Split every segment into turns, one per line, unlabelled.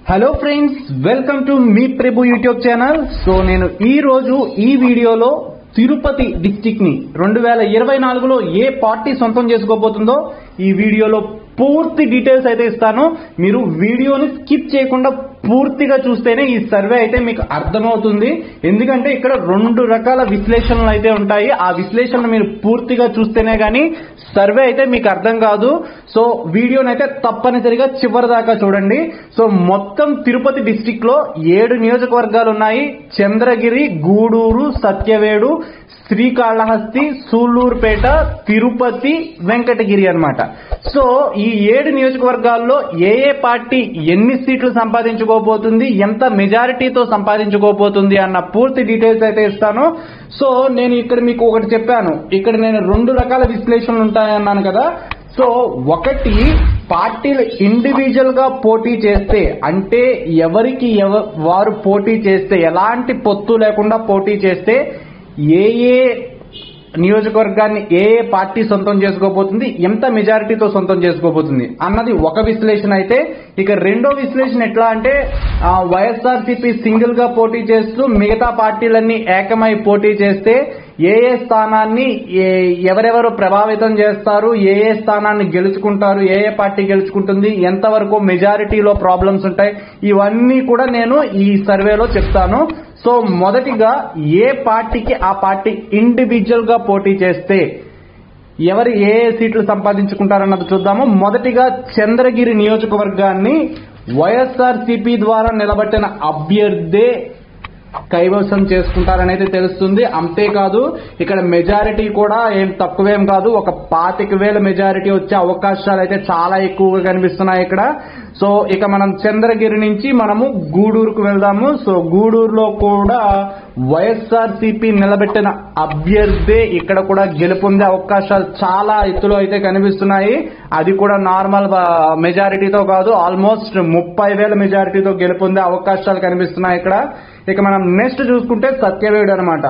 Hello friends, welcome to మీ Prabhu YouTube channel. So నేను ఈ రోజు ఈ వీడియోలో తిరుపతి డిస్ట్రిక్ట్ ని 2024లో ఏ పార్టీ సొంతం చేసుకోబోతుందో ఈ వీడియోలో పూర్తి డీటెయిల్స్ అయితే ఇస్తాను. మీరు వీడియోని స్కిప్ చేయకుండా పూర్తిగా చూస్తేనే ఈ సర్వే అయితే మీకు అర్థమవుతుంది. ఎందుకంటే ఇక్కడ రెండు రకాల విశ్లేషణలు అయితే ఉంటాయి. ఆ విశ్లేషణ మీరు పూర్తిగా చూస్తేనే గానీ సర్వే అయితే మీకు అర్థం కాదు. సో వీడియోని అయితే తప్పనిసరిగా చివరి దాకా చూడండి. సో మొత్తం తిరుపతి డిస్ట్రిక్ట్ లో 7 నియోజకవర్గాలు ఉన్నాయి. చంద్రగిరి, గూడూరు, సత్యవేడు, శ్రీకాళహస్తి, సూళ్లూరుపేట, తిరుపతి, వెంకటగిరి అన్నమాట. సో ఈ 7 నియోజకవర్గాల్లో ఏ పార్టీ ఎన్ని సీట్లు సంపాదించుకోబోతుంది, ఎంత మెజారిటీతో సంపాదించుకోబోతుంది అన్న పూర్తి డీటెయిల్స్ అయితే ఇస్తాను. సో నేను ఇక్కడ మీకు ఒకటి చెప్పాను, ఇక్కడ నేను 2 రకాల విశ్లేషణలు ఉంటాయన్నాను కదా. సో ఒకటి, పార్టీలు ఇండివిజువల్ గా పోటీ చేస్తే, అంటే ఎవరికి వారు పోటీ చేస్తే, ఎలాంటి పొత్తు లేకుండా పోటీ చేస్తే ఏ నియోజకవర్గాన్ని ఏ పార్టీ సొంతం చేసుకోబోతుంది, ఎంత మెజారిటీతో సొంతం చేసుకోబోతుంది అన్నది ఒక విశ్లేషణ అయితే. ఇక రెండో విశ్లేషణ ఎట్లా అంటే, వైఎస్ఆర్సీపీ సింగిల్ గా పోటీ చేస్తూ మిగతా పార్టీలన్నీ ఏకమై పోటీ చేస్తే ఏ స్థానాన్ని ఎవరెవరు ప్రభావితం చేస్తారు, ఏ స్థానాన్ని గెలుచుకుంటారు, ఏ పార్టీ గెలుచుకుంటుంది, ఎంతవరకు మెజారిటీలో ప్రాబ్లమ్స్ ఉంటాయి, ఇవన్నీ కూడా నేను ఈ సర్వేలో చెప్తాను. సో మొదటిగా ఏ పార్టీకి ఆ పార్టీ ఇండివిజువల్ గా పోటీ చేస్తే ఎవరు ఏ సీట్లు సంపాదించుకుంటారన్నది చూద్దాము. మొదటిగా చంద్రగిరి నియోజకవర్గాన్ని వైఎస్ఆర్సీపీ ద్వారా నిలబెట్టిన అభ్యర్థే కైవసం చేసుకుంటారని అయితే తెలుస్తుంది. అంతేకాదు ఇక్కడ మెజారిటీ కూడా ఏం తక్కువేం కాదు, ఒక 25,000 మెజారిటీ వచ్చే అవకాశాలు అయితే చాలా ఎక్కువగా కనిపిస్తున్నాయి ఇక్కడ. సో ఇక మనం చంద్రగిరి నుంచి మనము గూడూరుకు వెళ్దాము. సో గూడూరులో కూడా వైఎస్ఆర్సీపీ నిలబెట్టిన అభ్యర్థే ఇక్కడ కూడా గెలుపొందే అవకాశాలు చాలా ఎత్తులో అయితే కనిపిస్తున్నాయి. అది కూడా నార్మల్ మెజారిటీతో కాదు, ఆల్మోస్ట్ 30,000 మెజారిటీతో గెలుపొందే అవకాశాలు కనిపిస్తున్నాయి ఇక్కడ. ఇక మనం నెక్స్ట్ చూసుకుంటే సత్యవేడు అనమాట.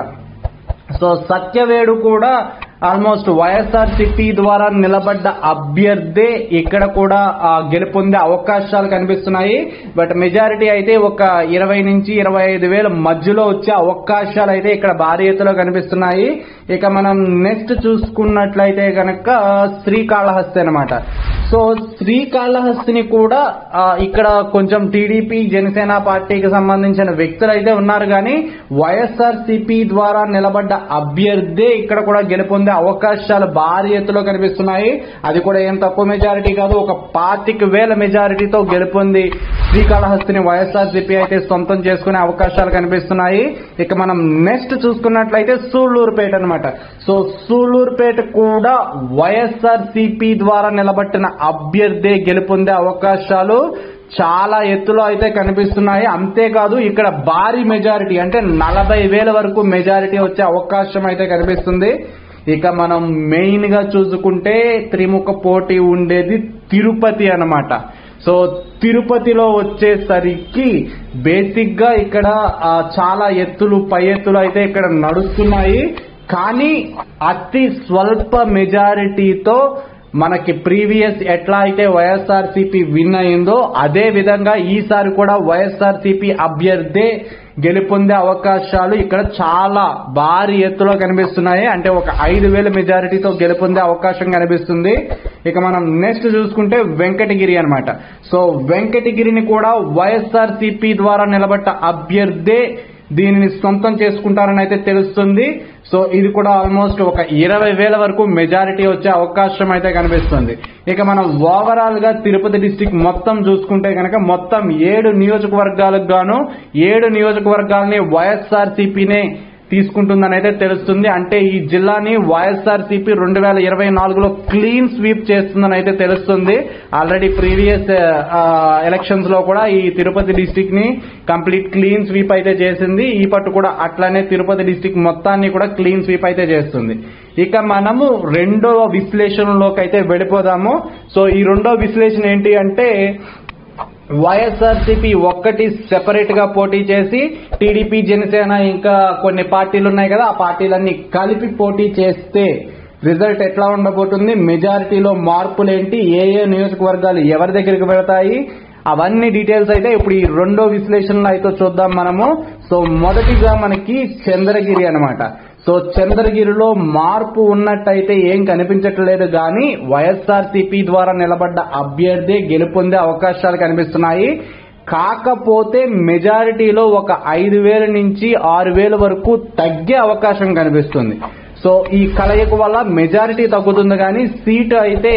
సో సత్యవేడు కూడా ఆల్మోస్ట్ వైఎస్ఆర్సీపీ ద్వారా నిలబడ్డ అభ్యర్థే ఇక్కడ కూడా గెలుపొందే అవకాశాలు కనిపిస్తున్నాయి. బట్ మెజారిటీ అయితే ఒక 20 నుంచి 25,000 మధ్యలో వచ్చే అవకాశాలు అయితే ఇక్కడ భారీ ఎత్తులో కనిపిస్తున్నాయి. ఇక మనం నెక్స్ట్ చూసుకున్నట్లయితే కనుక శ్రీకాళహస్తి అనమాట. సో శ్రీకాళహస్తిని కూడా ఇక్కడ కొంచెం టీడీపీ, జనసేన పార్టీకి సంబంధించిన వ్యక్తులు అయితే ఉన్నారు, కానీ వైఎస్ఆర్సీపీ ద్వారా నిలబడ్డ అభ్యర్థే ఇక్కడ కూడా గెలుపొందే అవకాశాలు భారీ ఎత్తులో కనిపిస్తున్నాయి. అది కూడా ఏం తక్కువ మెజారిటీ కాదు, ఒక 25,000 మెజారిటీతో గెలుపొంది శ్రీకాళహస్తిని వైఎస్ఆర్సీపీ అయితే సొంతం చేసుకునే అవకాశాలు కనిపిస్తున్నాయి. ఇక మనం నెక్స్ట్ చూసుకున్నట్లయితే సూళ్లూరుపేట అనమాట. సో సూళ్లూరుపేట కూడా వైఎస్ఆర్సీపీ ద్వారా నిలబట్టిన అభ్యర్థే గెలుపొందే అవకాశాలు చాలా ఎత్తులో అయితే కనిపిస్తున్నాయి. అంతేకాదు ఇక్కడ భారీ మెజారిటీ అంటే 40,000 వరకు మెజారిటీ వచ్చే అవకాశం అయితే కనిపిస్తుంది. ఇక మనం మెయిన్ గా చూసుకుంటే త్రిముఖ పోటీ ఉండేది తిరుపతి అన్నమాట. సో తిరుపతిలో వచ్చేసరికి బేసిక్ గా ఇక్కడ చాలా ఎత్తులు, పై ఎత్తులు అయితే ఇక్కడ నడుస్తున్నాయి. కానీ అతి స్వల్ప మెజారిటీతో మనకి ప్రీవియస్ ఎట్లా అయితే వైఎస్ఆర్సీపీ విన్ అయిందో అదే విధంగా ఈసారి కూడా వైఎస్ఆర్సీపీ అభ్యర్థే గెలుపొందే అవకాశాలు ఇక్కడ చాలా భారీ ఎత్తులో కనిపిస్తున్నాయి. అంటే ఒక 5,000 మెజారిటీతో గెలుపొందే అవకాశం కనిపిస్తుంది. ఇక మనం నెక్స్ట్ చూసుకుంటే వెంకటగిరి అనమాట. సో వెంకటగిరిని కూడా వైఎస్ఆర్సీపీ ద్వారా నిలబడ్డ అభ్యర్థే దీనిని సొంతం చేసుకుంటారని అయితే తెలుస్తుంది. సో ఇది కూడా ఆల్మోస్ట్ ఒక 20,000 వరకు మెజారిటీ వచ్చే అవకాశం అయితే కనిపిస్తుంది. ఇక మనం ఓవరాల్ గా తిరుపతి డిస్ట్రిక్ట్ మొత్తం చూసుకుంటే కనుక మొత్తం 7 నియోజకవర్గాలకు గాను 7 నియోజకవర్గాలని వైఎస్ఆర్సీపీనే తీసుకుంటుందని అయితే తెలుస్తుంది. అంటే ఈ జిల్లాని వైఎస్ఆర్సీపీ 2024లో క్లీన్ స్వీప్ చేస్తుందని అయితే తెలుస్తుంది. ఆల్రెడీ ప్రీవియస్ ఎలక్షన్స్ లో కూడా ఈ తిరుపతి డిస్ట్రిక్ట్ ని కంప్లీట్ క్లీన్ స్వీప్ అయితే చేసింది. ఈ పట్టు కూడా అట్లానే తిరుపతి డిస్ట్రిక్ట్ మొత్తాన్ని కూడా క్లీన్ స్వీప్ అయితే చేస్తుంది. ఇక మనము రెండవ విశ్లేషణలోకి అయితే వెళ్ళిపోదాము. సో ఈ రెండో విశ్లేషణ ఏంటి అంటే, వైఎస్ఆర్సీపీ ఒక్కటి సెపరేట్ గా పోటీ చేసి టీడీపీ, జనసేన ఇంకా కొన్ని పార్టీలు ఉన్నాయి కదా, ఆ పార్టీలన్నీ కలిపి పోటీ చేస్తే రిజల్ట్ ఎట్లా ఉండబోతుంది, మెజారిటీలో మార్పులేంటి, ఏ నియోజకవర్గాలు ఎవరి దగ్గరికి వెళతాయి, అవన్నీ డీటెయిల్స్ అయితే ఇప్పుడు ఈ రెండో విశ్లేషణలో అయితే చూద్దాం మనము. సో మొదటిగా మనకి చంద్రగిరి అన్నమాట. సో చంద్రగిరిలో మార్పు ఉన్నట్టయితే ఏం కనిపించట్లేదు కానీ వైఎస్ఆర్సీపీ ద్వారా నిలబడ్డ అభ్యర్థి గెలుపొందే అవకాశాలు కనిపిస్తున్నాయి. కాకపోతే మెజారిటీలో ఒక 5,000 నుంచి 6,000 వరకు తగ్గే అవకాశం కనిపిస్తుంది. సో ఈ కలయిక వల్ల మెజారిటీ తగ్గుతుంది కానీ సీటు అయితే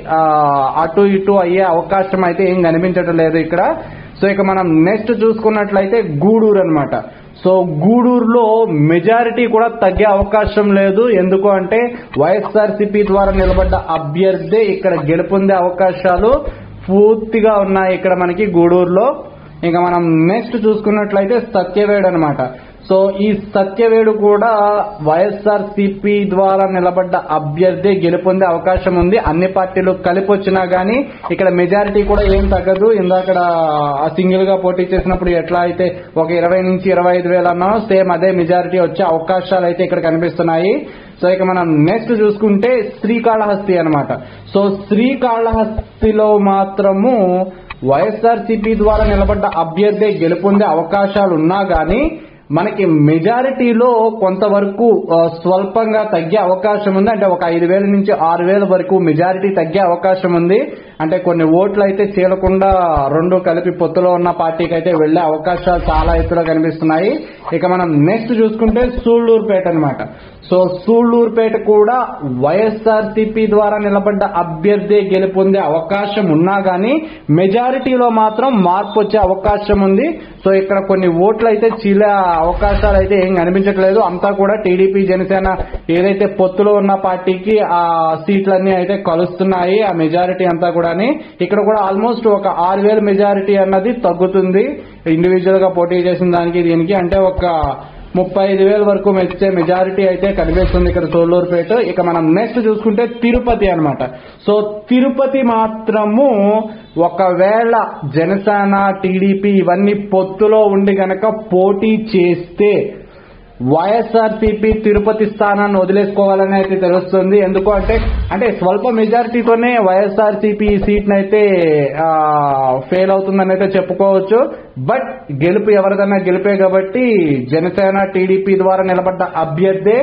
అటు ఇటు అయ్యే అవకాశం అయితే ఏం కనిపించటం లేదు ఇక్కడ. సో ఇక మనం నెక్స్ట్ చూసుకున్నట్లయితే గూడూరు అన్నమాట. సో గూడూరులో మెజారిటీ కూడా తగ్గే అవకాశం లేదు. ఎందుకు అంటే వైఎస్ఆర్సీపీ ద్వారా నిలబడ్డ అభ్యర్థి ఇక్కడ గెలుపొందే అవకాశాలు పూర్తిగా ఉన్నాయి ఇక్కడ మనకి గూడూరులో. ఇంకా మనం నెక్స్ట్ చూసుకున్నట్లయితే సత్యవేడు అన్నమాట. సో ఈ సత్యవేడు కూడా వైఎస్ఆర్సీపీ ద్వారా నిలబడ్డ అభ్యర్థి గెలుపొందే అవకాశం ఉంది. అన్ని పార్టీలు కలిపి వచ్చినా గానీ ఇక్కడ మెజారిటీ కూడా ఏం తగ్గదు. ఇందాక సింగిల్ గా పోటీ చేసినప్పుడు ఎట్లా అయితే ఒక 20 నుంచి 25,000 అన్నామో సేమ్ అదే మెజారిటీ వచ్చే అవకాశాలు అయితే ఇక్కడ కనిపిస్తున్నాయి. సో ఇక మనం నెక్స్ట్ చూసుకుంటే శ్రీకాళహస్తి అన్నమాట. సో శ్రీకాళహస్తిలో మాత్రము వైఎస్ఆర్సీపీ ద్వారా నిలబడ్డ అభ్యర్థి గెలుపొందే అవకాశాలు ఉన్నా గానీ మనకి మెజారిటీలో కొంతవరకు స్వల్పంగా తగ్గే అవకాశం ఉంది. అంటే ఒక 5,000 నుంచి 6,000 వరకు మెజారిటీ తగ్గే అవకాశం ఉంది. అంటే కొన్ని ఓట్లు అయితే చీలకుండా రెండు కలిపి పొత్తులో ఉన్న పార్టీకి అయితే వెళ్లే అవకాశాలు చాలా ఎత్తులో కనిపిస్తున్నాయి. ఇక మనం నెక్స్ట్ చూసుకుంటే సూళ్లూరుపేట అన్నమాట. సో సూళ్లూరుపేట కూడా వైఎస్ఆర్సీపీ ద్వారా నిలబడ్డ అభ్యర్థి గెలుపొందే అవకాశం ఉన్నా గానీ మెజారిటీలో మాత్రం మార్పు వచ్చే అవకాశం ఉంది. సో ఇక్కడ కొన్ని ఓట్లు అయితే చీలే అవకాశాలు అయితే ఏం కనిపించట్లేదు. అంతా కూడా టీడీపీ జనసేన ఏదైతే పొత్తులో ఉన్న పార్టీకి ఆ సీట్లన్నీ అయితే కలుస్తున్నాయి. ఆ మెజారిటీ అంతా కూడా ఇక్కడ కూడా ఆల్మోస్ట్ ఒక 6,000 మెజారిటీ అన్నది తగ్గుతుంది ఇండివిజువల్ గా పోటీ చేసిన దానికి దీనికి. అంటే ఒక 35,000 వరకు వచ్చే మెజారిటీ అయితే కనిపిస్తుంది ఇక్కడ సూళ్లూరుపేట. ఇక మనం నెక్స్ట్ చూసుకుంటే తిరుపతి అన్నమాట. సో తిరుపతి మాత్రము ఒకవేళ జనసేన టీడీపీ ఇవన్నీ పొత్తులో ఉండి గనక పోటీ చేస్తే వైఎస్ఆర్సీపీ తిరుపతి స్థానాన్ని వదిలేసుకోవాలని అయితే తెలుస్తుంది. ఎందుకు అంటే స్వల్ప మెజారిటీతోనే వైఎస్ఆర్సీపీ సీట్ అయితే ఫెయిల్ అవుతుందని అయితే చెప్పుకోవచ్చు. బట్ గెలుపు ఎవరిదన్నా గెలిపే కాబట్టి జనసేన టీడీపీ ద్వారా నిలబడ్డ అభ్యర్థి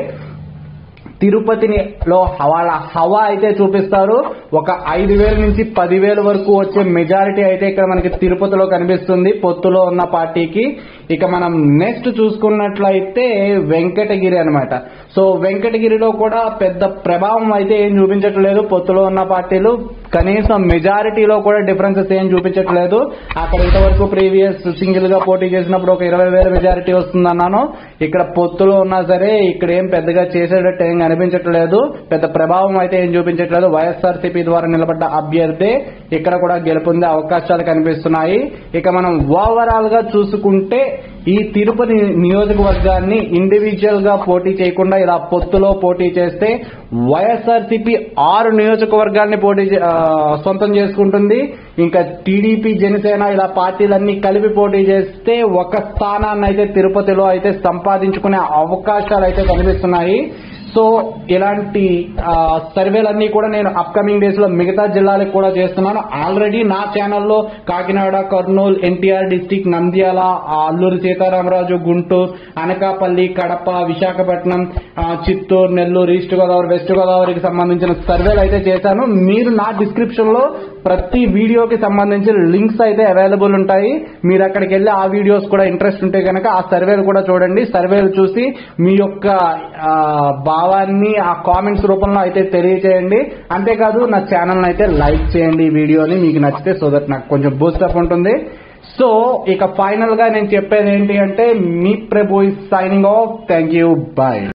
తిరుపతిలో వాళ్ళ హవా అయితే చూపిస్తారు. ఒక 5,000 నుంచి 10,000 వరకు వచ్చే మెజారిటీ అయితే ఇక్కడ మనకి తిరుపతిలో కనిపిస్తుంది పొత్తులో ఉన్న పార్టీకి. ఇక మనం నెక్స్ట్ చూసుకున్నట్లయితే వెంకటగిరి అన్నమాట. సో వెంకటగిరిలో కూడా పెద్ద ప్రభావం అయితే ఏం చూపించట్లేదు పొత్తులో ఉన్న పార్టీలు. కనీసం మెజారిటీలో కూడా డిఫరెన్సెస్ ఏం చూపించట్లేదు. అక్కడ ఇంతవరకు ప్రీవియస్ సింగిల్ గా పోటీ చేసినప్పుడు ఒక 20,000 మెజారిటీ వస్తుందన్నాను. ఇక్కడ పొత్తులో ఉన్నా సరే ఇక్కడ ఏం పెద్దగా చేసేటట్టు ఏం కనిపించట్లేదు. పెద్ద ప్రభావం అయితే ఏం చూపించట్లేదు. వైఎస్ఆర్సీపీ ద్వారా నిలబడ్డ అభ్యర్థి ఇక్కడ కూడా గెలుపొందే అవకాశాలు కనిపిస్తున్నాయి. ఇక మనం ఓవరాల్ గా చూసుకుంటే ఈ తిరుపతి నియోజకవర్గాన్ని ఇండివిజువల్ గా పోటీ చేయకుండా ఇలా పొత్తులో పోటీ చేస్తే వైఎస్ఆర్సీపీ 6 నియోజకవర్గాల్ని సొంతం చేసుకుంటుంది. ఇంకా టీడీపీ జనసేన ఇలా పార్టీలన్నీ కలిపి పోటీ చేస్తే ఒక స్థానాన్ని అయితే తిరుపతిలో అయితే సంపాదించుకునే అవకాశాలు అయితే కనిపిస్తున్నాయి. సో ఇలాంటి సర్వేలన్నీ కూడా నేను అప్కమింగ్ డేస్ లో మిగతా జిల్లాలకు కూడా చేస్తున్నాను. ఆల్రెడీ నా ఛానల్లో Kakinada, Kurnool, NTR district, Nandyal, Alluri Sitharamaraju, Guntur, Anakapalli, Kadapa, Visakhapatnam, Chittoor, Nellore, east Godavari, west గోదావరికి సంబంధించిన సర్వేలు అయితే చేశాను. మీరు నా డిస్క్రిప్షన్ లో ప్రతి వీడియోకి సంబంధించిన లింక్స్ అయితే అవైలబుల్ ఉంటాయి. మీరు అక్కడికి వెళ్లి ఆ వీడియోస్ కూడా ఇంట్రెస్ట్ ఉంటే కనుక ఆ సర్వేలు కూడా చూడండి. సర్వేలు చూసి మీ యొక్క భావాన్ని ఆ కామెంట్స్ రూపంలో అయితే తెలియజేయండి. అంతేకాదు నా ఛానల్ అయితే లైక్ చేయండి ఈ వీడియోని మీకు నచ్చితే, సో దట్ నాకు కొంచెం బూస్టప్ ఉంటుంది. సో ఇక ఫైనల్ గా నేను చెప్పేది ఏంటి అంటే మీ Prabhu is signing off. Thank you, bye.